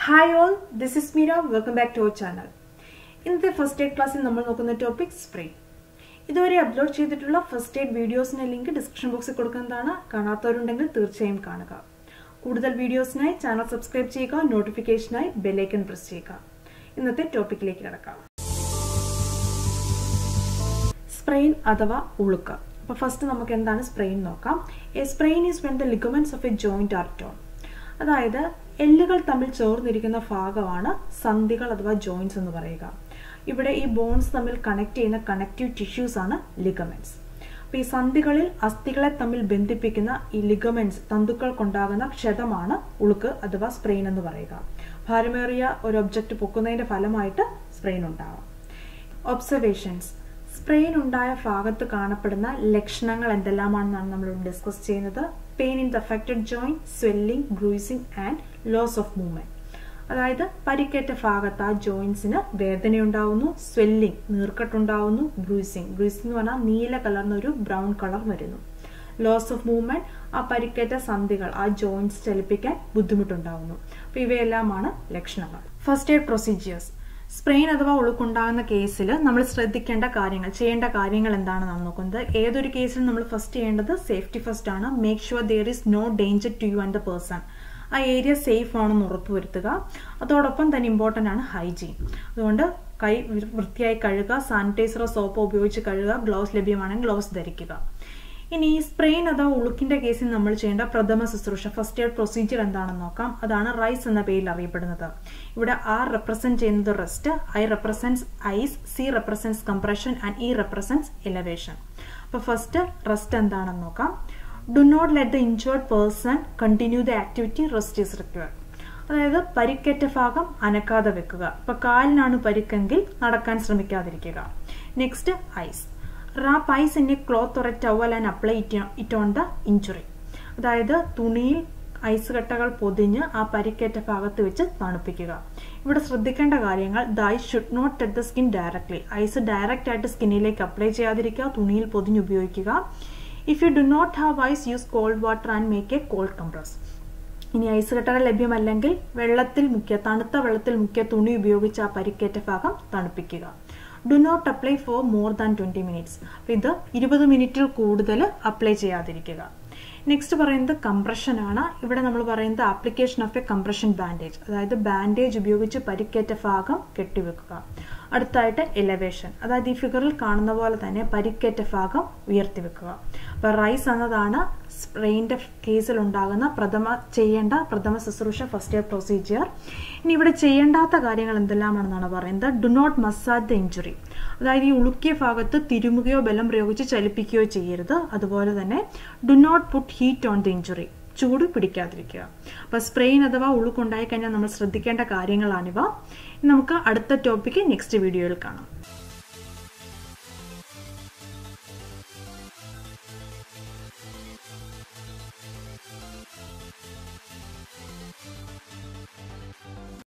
Hi all, this is Meera. Welcome back to our channel. In the first aid class, we will look at the topic sprain. If you have uploaded first aid videos, link in the description box. If you have more videos, channel subscribe and notification bell icon press. In the topic, sprain adava ulukka. First, we will look at sprain. A sprain is when the ligaments of a joint are torn. അതായത് എല്ലുകൾ തമ്മിൽ ചേർന്നിരിക്കുന്ന ഭാഗമാണ് സന്ധികൾ അഥവാ joints എന്ന് പറയുക. ഇവിടെ ഈ ബോൺസ് തമ്മിൽ കണക്ട് ചെയ്യുന്ന കണക്റ്റീവ് ടിഷ്യൂസ് ആണ് ലിഗമെന്റ്സ്. അപ്പോൾ ഈ സന്ധികളിൽ അസ്ഥികളെ തമ്മിൽ ബന്ധിപ്പിക്കുന്ന ഈ ലിഗമെന്റ്സ് തന്തുക്കൾക്കുണ്ടാകുന്ന ക്ഷതമാണ് ഉളുക്ക് അഥവാ സ്പ്രെയിൻ എന്ന് പറയുക. ഭാരമേറിയ ഒരു ഒബ്ജക്റ്റ് പൊക്കുന്നതിന്റെ ഫലമായിട്ട് സ്പ്രെയിൻ ഉണ്ടാവാം. ഒബ്സർവേഷൻസ്. സ്പ്രെയിൻ ഉണ്ടായ ഭാഗത്ത് കാണപ്പെടുന്ന ലക്ഷണങ്ങൾ എന്തെല്ലാമാണെന്നാണ് നമ്മൾ ഡിസ്കസ് ചെയ്യുന്നത്. Pain in the affected joint, swelling, bruising and loss of movement. അതായത് പരിക്കേറ്റ ഭാഗത്ത് ആ ജോയിന്റ്സിന് വേദനയുണ്ടാവുന്നു, സ്വെല്ലിംഗ് നീർക്കെട്ടുണ്ടാവുന്നു, ബ്രൂസിംഗ് എന്ന് പറഞ്ഞാൽ നീല കലർന്ന ഒരു ബ്രൗൺ കളർ വരുന്നു, ലോസ് ഓഫ് മൂവ്മെന്റ് ആ പരിക്കേറ്റ സന്ധികൾ ആ ജോയിന്റ്സ് ചലിപ്പിക്കാൻ ബുദ്ധിമുട്ടുണ്ടാവുന്നു. അപ്പോൾ ഇവയെല്ലാമാണ് ലക്ഷണങ്ങൾ. First aid procedures. സ്പ്രെയിൻ അഥവാ ഉളുക്കുണ്ടാകുന്ന കേസിൽ നമ്മൾ ശ്രദ്ധിക്കേണ്ട കാര്യങ്ങൾ, ചെയ്യേണ്ട കാര്യങ്ങൾ എന്താണെന്നാണ് നോക്കുന്നത്. ഏതൊരു കേസിലും നമ്മൾ ഫസ്റ്റ് ചെയ്യേണ്ടത് സേഫ്റ്റി ഫസ്റ്റ് ആണ്. Make sure there is no danger to you and the person. ആ ഏരിയ സേഫ് ആണെന്ന് ഉറപ്പുവരുത്തുക. അതോടൊപ്പം തന്നെ ഇമ്പോർട്ടൻ്റ് ആണ് ഹൈജീൻ. അതുകൊണ്ട് കൈ വൃത്തിയായി കഴുകുക, സാനിറ്റൈസറോ സോപ്പോ ഉപയോഗിച്ച് കഴുകുക, ഗ്ലൗസ് ലഭ്യമാണെങ്കിൽ ഗ്ലൗസ് ധരിക്കുക. ഇനി സ്പ്രെയിൻ അഥവാ ഉളുക്കിന്റെ കേസിൽ നമ്മൾ ചെയ്യേണ്ട പ്രഥമ ശുശ്രൂഷ, ഫസ്റ്റ് എയ്ഡ് പ്രൊസീജിയർ എന്താണെന്ന് നോക്കാം. അതാണ് റൈസ് എന്ന പേരിൽ അറിയപ്പെടുന്നത്. ഇവിടെ ആർ റെപ്രസെന്റ് ചെയ്യുന്നത് rest, I represents ice, C represents compression and E represents elevation. അപ്പൊ ഫസ്റ്റ് റെസ്റ്റ് എന്താണെന്ന് നോക്കാം. Do not let the injured person continue the activity, rest is required. അതായത് പരിക്കേറ്റ ഭാഗം അനക്കാതെ വെക്കുക. ഇപ്പൊ കാലിനാണ് പരിക്കെങ്കിൽ നടക്കാൻ ശ്രമിക്കാതിരിക്കുക. Next ice. Wrap ice in a cloth or a towel and apply it on the injury. അതായത് തുണിയിൽ ഐസ് കട്ടകൾ പൊതിഞ്ഞ് ആ പരിക്കേറ്റ ഭാഗത്ത് വെച്ച് തണുപ്പിക്കുക. ഇവിടെ ശ്രദ്ധിക്കേണ്ട കാര്യങ്ങൾ, the ice should not touch the skin directly. Ice direct ആയിട്ട് സ്കിന്നിലേക്ക് അപ്ലൈ ചെയ്യാതിരിക്കുക, തുണിയിൽ പൊതിഞ്ഞ് ഉപയോഗിക്കുക. If you do not have ice, use cold water and make a cold compress. ഇനി ഐസ് കട്ടകൾ ലഭ്യമല്ലെങ്കിൽ തണുത്ത വെള്ളത്തിൽ മുക്കിയ തുണി ഉപയോഗിച്ച് ആ പരിക്കേറ്റ ഭാഗം തണുപ്പിക്കുക. Do not apply for more than 20 minutes. അപ്പോൾ ഇത് 20 മിനിറ്റിൽ കൂടുതൽ അപ്ലൈ ചെയ്യാതിരിക്കുക. നെക്സ്റ്റ് പറയുന്നത് കംപ്രഷൻ ആണ്. ഇവിടെ നമ്മൾ പറയുന്നത് application of a compression bandage. അതായത് ബാൻഡേജ് ഉപയോഗിച്ച് പരിക്കേറ്റ ഭാഗം കെട്ടിവെക്കുക. അടുത്തായിട്ട് എലവേഷൻ. അതായത് ഈ ഫിഗറിൽ കാണുന്ന പോലെ തന്നെ പരിക്കേറ്റ ഭാഗം ഉയർത്തിവെക്കുക. അപ്പോൾ റൈസ് എന്നതാണ് സ്പ്രെയിൻ്റെ കേസിൽ ഉണ്ടാകുന്ന ചെയ്യേണ്ട പ്രഥമ ശുശ്രൂഷ, ഫസ്റ്റ് എയ്ഡ് പ്രൊസീജിയർ. ഇനി ഇവിടെ ചെയ്യേണ്ടാത്ത കാര്യങ്ങൾ എന്തെല്ലാമാണെന്നാണ് പറയുന്നത്. Do not massage the injury. അതായത് ഈ ഉളുക്കിയ ഭാഗത്ത് തിരുമുകയോ ബലം പ്രയോഗിച്ച് ചലിപ്പിക്കുകയോ ചെയ്യരുത്. അതുപോലെ തന്നെ do not put heat on the injury. ചൂട് പിടിക്കാതിരിക്കുക. അപ്പോൾ സ്പ്രെയിൻ അഥവാ ഉളുക്കുണ്ടായി കഴിഞ്ഞാൽ നമ്മൾ ശ്രദ്ധിക്കേണ്ട കാര്യങ്ങളാണിവ. നമുക്ക് അടുത്ത ടോപ്പിക്ക് നെക്സ്റ്റ് വീഡിയോയിൽ കാണാം.